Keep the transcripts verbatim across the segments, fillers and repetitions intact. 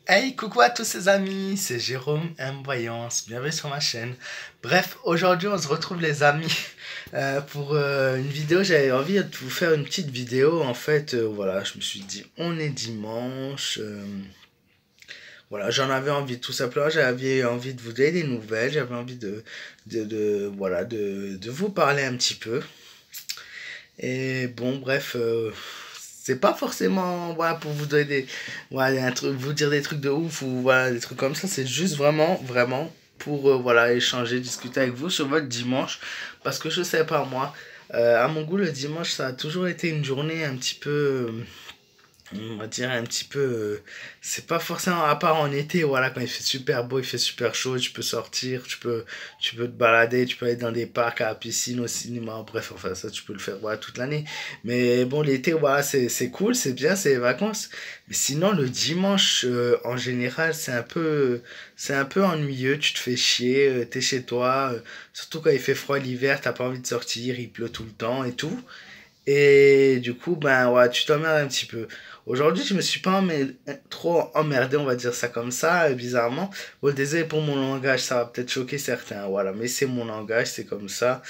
Hey, coucou à tous ces amis, c'est Jérôme M Voyance, bienvenue sur ma chaîne. Bref, aujourd'hui on se retrouve les amis euh, pour euh, une vidéo. J'avais envie de vous faire une petite vidéo. En fait, euh, voilà, je me suis dit on est dimanche. euh, voilà, j'en avais envie tout simplement. J'avais envie de vous donner des nouvelles. J'avais envie de, de, de- voilà, de, de vous parler un petit peu. Et bon, bref, euh, c'est pas forcément voilà, pour vous donner des, voilà, un truc, vous dire des trucs de ouf ou voilà, des trucs comme ça. C'est juste vraiment, vraiment pour euh, voilà, échanger, discuter avec vous sur votre dimanche. Parce que je sais pas moi, euh, à mon goût, le dimanche, ça a toujours été une journée un petit peu. euh, on va dire un petit peu euh, c'est pas forcément à part en été, voilà, quand il fait super beau, il fait super chaud, tu peux sortir, tu peux tu peux te balader, tu peux aller dans des parcs, à la piscine, au cinéma, bref, enfin ça tu peux le faire voilà toute l'année. Mais bon, l'été, voilà, c'est c'est cool, c'est bien, c'est les vacances. Mais sinon le dimanche, euh, en général, c'est un peu c'est un peu ennuyeux, tu te fais chier, euh, t'es chez toi, euh, surtout quand il fait froid l'hiver, t'as pas envie de sortir, il pleut tout le temps et tout. Et du coup, ben ouais, tu t'emmerdes un petit peu. Aujourd'hui, je me suis pas emmê- trop emmerdé, on va dire ça comme ça, euh, bizarrement. Bon, désolé pour mon langage, ça va peut-être choquer certains, voilà, mais c'est mon langage, c'est comme ça.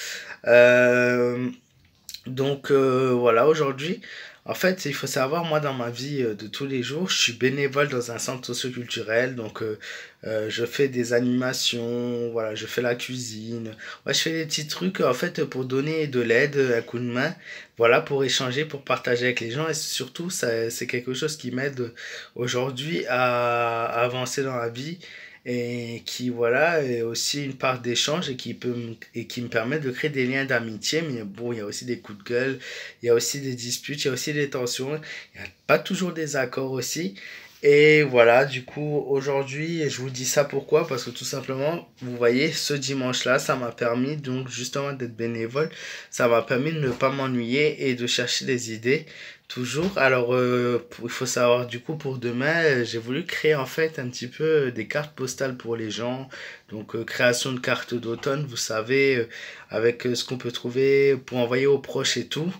Euh, donc euh, voilà, aujourd'hui, en fait, il faut savoir, moi, dans ma vie euh, de tous les jours, je suis bénévole dans un centre socioculturel. Donc, euh, euh, je fais des animations, voilà, je fais la cuisine. Ouais, je fais des petits trucs, en fait, pour donner de l'aide, un coup de main, voilà, pour échanger, pour partager avec les gens. Et surtout, ça, c'est quelque chose qui m'aide aujourd'hui à, à avancer dans la vie et qui voilà est aussi une part d'échange et qui peut me- et qui me permet de créer des liens d'amitié. Mais bon, il y a aussi des coups de gueule, il y a aussi des disputes, il y a aussi des tensions, il n'y a pas toujours des accords aussi. Et voilà, du coup, aujourd'hui, je vous dis ça pourquoi? Parce que tout simplement, vous voyez, ce dimanche-là, ça m'a permis donc justement d'être bénévole. Ça m'a permis de ne pas m'ennuyer et de chercher des idées. Toujours. Alors, euh, il faut savoir, du coup, pour demain, euh, j'ai voulu créer en fait un petit peu euh, des cartes postales pour les gens. Donc, euh, création de cartes d'automne, vous savez, euh, avec euh, ce qu'on peut trouver pour envoyer aux proches et tout.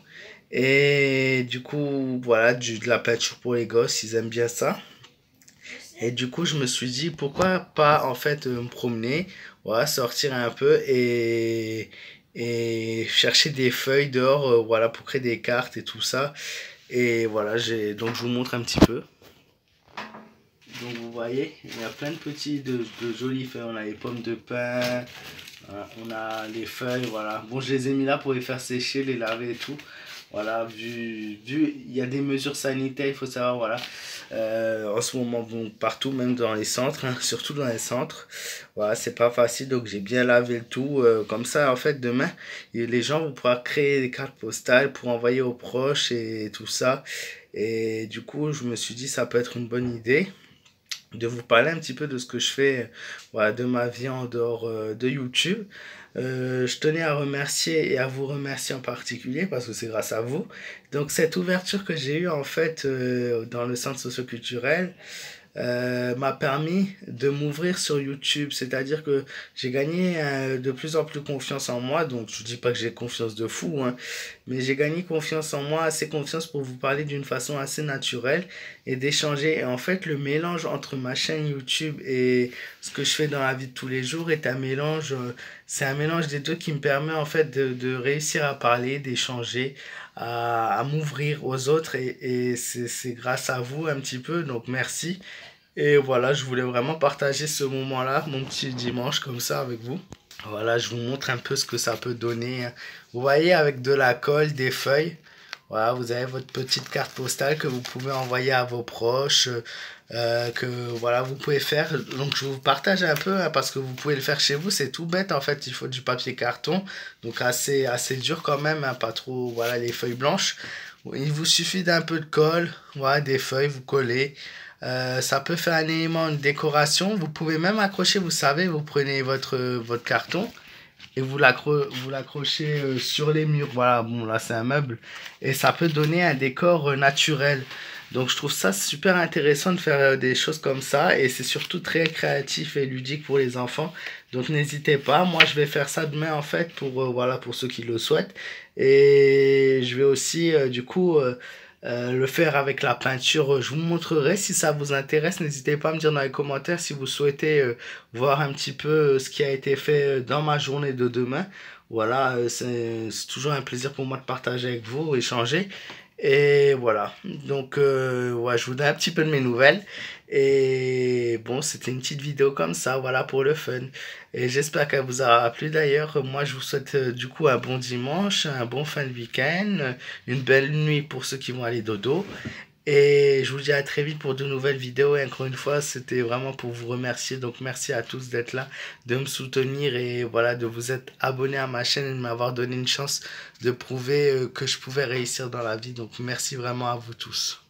Et du coup, voilà, du, de la peinture pour les gosses, ils aiment bien ça. Et du coup, je me suis dit, pourquoi pas en fait euh, me promener, voilà, sortir un peu et, et chercher des feuilles dehors, euh, voilà, pour créer des cartes et tout ça. Et voilà, j'ai donc je vous montre un petit peu. Donc vous voyez, il y a plein de petits, de, de jolies feuilles. On a les pommes de pin, voilà, on a les feuilles, voilà. Bon, je les ai mis là pour les faire sécher, les laver et tout. Voilà, vu, vu il y a des mesures sanitaires, il faut savoir, voilà. Euh, en ce moment, bon, partout, même dans les centres, hein, surtout dans les centres. Voilà, c'est pas facile, donc j'ai bien lavé le tout. Euh, comme ça, en fait, demain, et les gens vont pouvoir créer des cartes postales pour envoyer aux proches et tout ça. Et du coup, je me suis dit, ça peut être une bonne idée de vous parler un petit peu de ce que je fais, voilà, de ma vie en dehors euh, de YouTube. Euh, je tenais à remercier et à vous remercier en particulier parce que c'est grâce à vous. Donc cette ouverture que j'ai eue en fait euh, dans le centre socioculturel, euh, m'a permis de m'ouvrir sur YouTube. C'est-à-dire que j'ai gagné euh, de plus en plus confiance en moi. Donc je dis pas que j'ai confiance de fou, hein, mais j'ai gagné confiance en moi, assez confiance pour vous parler d'une façon assez naturelle et d'échanger. Et en fait, le mélange entre ma chaîne YouTube et ce que je fais dans la vie de tous les jours est un mélange, euh, c'est un mélange des deux qui me permet en fait de, de réussir à parler, d'échanger, à, à m'ouvrir aux autres et, et c'est c'est grâce à vous un petit peu, donc merci. Et voilà, je voulais vraiment partager ce moment-là, mon petit dimanche comme ça avec vous. Voilà, je vous montre un peu ce que ça peut donner, hein. Vous voyez, avec de la colle, des feuilles, voilà, vous avez votre petite carte postale que vous pouvez envoyer à vos proches, euh, que voilà, vous pouvez faire. Donc je vous partage un peu, hein, parce que vous pouvez le faire chez vous, c'est tout bête en fait, il faut du papier carton, donc assez, assez dur quand même, hein, pas trop, voilà, les feuilles blanches. Il vous suffit d'un peu de colle, voilà, des feuilles, vous collez. Euh, ça peut faire un élément, une décoration. Vous pouvez même accrocher, vous savez, vous prenez votre, votre carton et vous l'accro vous l'accrochez euh, sur les murs. Voilà, bon là c'est un meuble et ça peut donner un décor euh, naturel. Donc je trouve ça super intéressant de faire euh, des choses comme ça et c'est surtout très créatif et ludique pour les enfants. Donc n'hésitez pas, moi je vais faire ça demain en fait pour euh, voilà pour ceux qui le souhaitent et je vais aussi euh, du coup euh, euh, le faire avec la peinture. Je vous montrerai si ça vous intéresse. N'hésitez pas à me dire dans les commentaires si vous souhaitez euh, voir un petit peu euh, ce qui a été fait euh, dans ma journée de demain. Voilà, euh, c'est c'est toujours un plaisir pour moi de partager avec vous, échanger. Et voilà, donc euh, ouais, je vous donne un petit peu de mes nouvelles. Et bon, c'était une petite vidéo comme ça, voilà, pour le fun. Et j'espère qu'elle vous aura plu d'ailleurs. Moi, je vous souhaite euh, du coup un bon dimanche, un bon fin de week-end, une belle nuit pour ceux qui vont aller dodo. Et je vous dis à très vite pour de nouvelles vidéos. Et encore une fois, c'était vraiment pour vous remercier. Donc merci à tous d'être là, de me soutenir et voilà, de vous être abonné à ma chaîne et de m'avoir donné une chance de prouver euh, que je pouvais réussir dans la vie. Donc merci vraiment à vous tous.